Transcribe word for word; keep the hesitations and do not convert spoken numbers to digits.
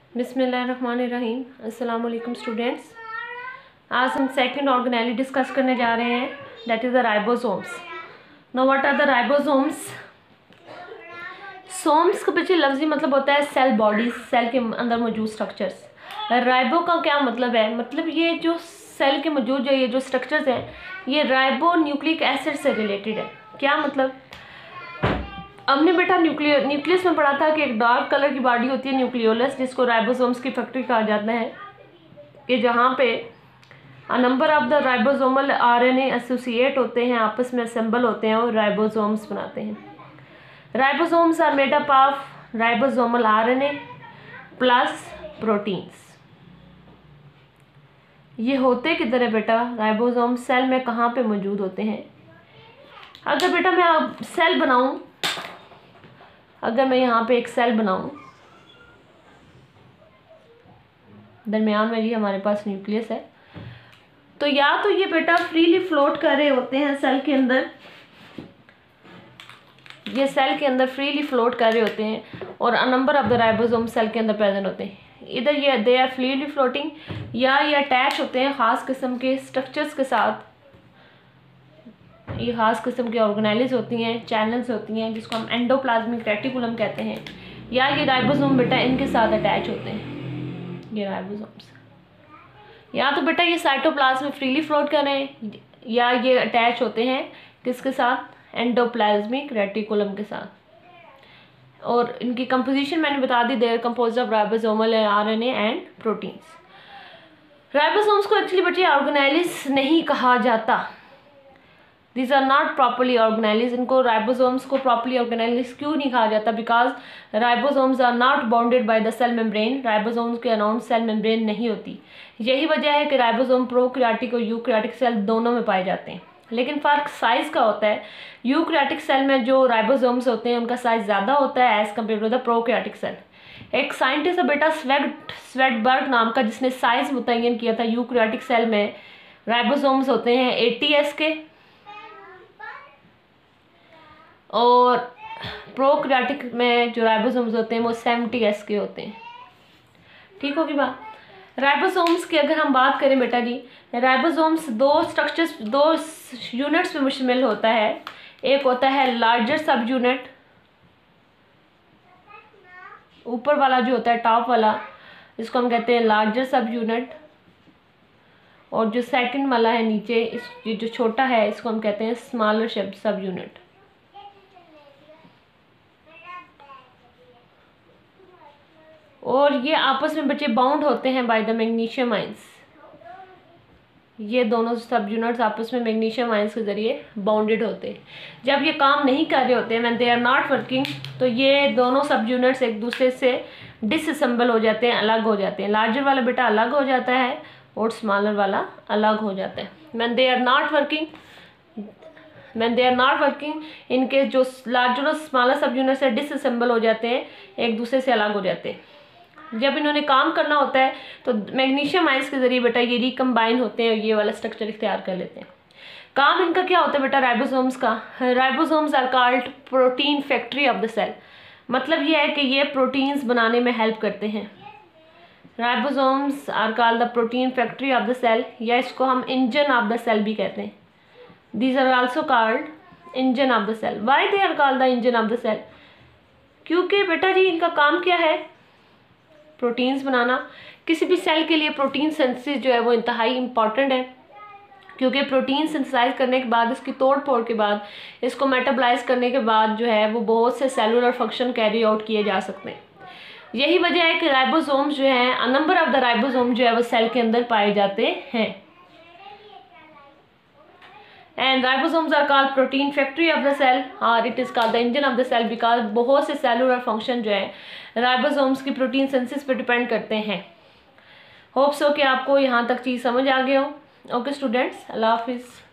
बिस्मिल्लाहिर्रहमानिर्रहीम। अस्सलाम वालेकुम स्टूडेंट्स। आज हम सेकंड ऑर्गेनेली डिस्कस करने जा रहे हैं, that is the ribosomes. No what are the ribosomes? Somes का पीछे लफ्जी मतलब होता है सेल बॉडीज, सेल के अंदर मौजूद स्ट्रक्चर्स। राइबो का क्या मतलब है? मतलब ये जो सेल के मौजूद जो ये जो स्ट्रक्चर्स हैं, ये राइबो न्यूक्लिक एसिड से रिलेटेड है। क्या मतलब? हमने बेटा न्यूक्लियर न्यूक्लियस में पढ़ा था कि एक डार्क कलर की बॉडी होती है न्यूक्लियोलस, जिसको राइबोसोम्स की फैक्ट्री कहा जाता है, कि जहाँ पे a number of the ribosomal RNA associate होते हैं, आपस में असेंबल होते हैं और राइबोसोम्स बनाते हैं। Ribosomes are made up of ribosomal RNA plus proteins. ये होते किधर है बेटा? राइबोसोम सेल में कहाँ पे मौजूद होते हैं? अगर बेटा मैं सेल बनाऊं, अगर मैं यहाँ पे एक सेल बनाऊं, दरमियान में जी हमारे पास न्यूक्लियस है, तो या तो ये बेटा फ्रीली फ्लोट कर रहे होते हैं सेल के अंदर, ये सेल के अंदर फ्रीली फ्लोट कर रहे होते हैं और a number of the ribosome cell के अंदर प्रेजेंट होते हैं। इधर ये दे आर फ्रीली फ्लोटिंग, या ये अटैच होते हैं ख़ास किस्म के स्ट्रक्चर्स के साथ। ये खास किस्म की ऑर्गेनेलीज होती हैं, चैनल्स होती हैं, जिसको हम एंडोप्लाज्मिक रेटिकुलम कहते हैं, या ये राइबोसोम बेटा इनके साथ अटैच होते हैं, ये राइबोसोम्स। या तो बेटा ये साइटोप्लाज्म में फ्रीली फ्लोट कर रहे हैं, या ये अटैच होते हैं किसके साथ? एंडोप्लाज्मिक रेटिकुलम के साथ। और इनकी कंपोजिशन मैंने बता दी, they're composed of ribosomal RNA and proteins. Ribosomes को एक्चुअली बच्चे ऑर्गेनेलीज नहीं कहा जाता, These are not properly organelles। इनको राइबोसोम्स को प्रॉपरली ऑर्गेनेलीज क्यों नहीं कहा जाता? Because ribosomes are not bounded by the cell membrane. Ribosomes के अराउंड सेल मेम्ब्रेन नहीं होती। यही वजह है कि राइबोसोम प्रोकैरियोटिक और यूकैरियोटिक सेल दोनों में पाए जाते हैं, लेकिन फ़र्क साइज़ का होता है। यूकैरियोटिक सेल में जो राइबोसोम्स होते हैं उनका साइज़ ज़्यादा होता है as compare to the prokaryotic cell. एक साइंटिस्ट है बेटा स्वेट स्वेटबर्ग नाम का, जिसने साइज़ मुतय्यन किया था। यूकैरियोटिक सेल में राइबोसोम्स होते हैं एटी एस के और प्रोकैरियोटिक में जो राइबोसोम्स होते हैं वो सेवेंटी एस के होते हैं। ठीक होगी बात? राइबोसोम्स की अगर हम बात करें बेटा जी, राइबोसोम्स दो स्ट्रक्चर्स, दो यूनिट्स में मुश्तमिल होता है। एक होता है लार्जर सब यूनिट, ऊपर वाला जो होता है टॉप वाला, इसको हम कहते हैं लार्जर सब यूनिट, और जो सेकंड वाला है नीचे, इस ये जो छोटा है, इसको हम कहते हैं स्मॉलर सब यूनिट। और ये आपस में बच्चे बाउंड होते हैं बाय द मैग्नीशियम आयंस। ये दोनों सब यूनिट्स आपस में मैग्नीशियम आयंस के जरिए बाउंडेड होते हैं। जब ये काम नहीं कर रहे होते हैं, when they are not working, तो ये दोनों सब यूनिट्स एक दूसरे से डिसअसेंबल हो जाते हैं, अलग हो जाते हैं। लार्जर वाला बेटा अलग हो जाता है और स्मॉलर वाला अलग हो जाता है। When they are not working when they are not working इनके जो लार्जर और स्मॉलर सब यूनिट्स है डिसअसेंबल हो जाते हैं, एक दूसरे से अलग हो जाते हैं। जब इन्होंने काम करना होता है तो मैग्नीशियम आयंस के जरिए बेटा ये रिकम्बाइन होते हैं और ये वाला स्ट्रक्चर इख्तियार कर लेते हैं। काम इनका क्या होता है बेटा राइबोसोम्स का? Ribosomes are called protein factory of the cell. मतलब ये है कि ये प्रोटीन्स बनाने में हेल्प करते हैं। Ribosomes are called the protein factory of the cell, या इसको हम इंजन ऑफ द सेल भी कहते हैं। These are also called engine of the cell. Why they are called the engine of the cell? क्योंकि बेटा जी इनका काम क्या है? प्रोटीन्स बनाना। किसी भी सेल के लिए प्रोटीन सिंथेसिस जो है वो इंतहाई इम्पॉर्टेंट है, क्योंकि प्रोटीन सिंथेसाइज करने के बाद, इसकी तोड़ फोड़ के बाद, इसको मेटाबलाइज करने के बाद जो है वो बहुत से सेलुलर फंक्शन कैरी आउट किए जा सकते हैं। यही वजह है कि राइबोसोम्स जो हैं, a number of the ribosome जो है वो सेल के अंदर पाए जाते हैं। And ribosomes are called protein factory of the cell, और it is called the engine of the cell because बहुत से सेलुलर फंक्शन जो है राइबोसोम्स की प्रोटीन सिंथेसिस पर डिपेंड करते हैं। होप सो कि आपको यहाँ तक चीज़ समझ आ गया हो। ओके स्टूडेंट्स, अल्लाह हाफिज़।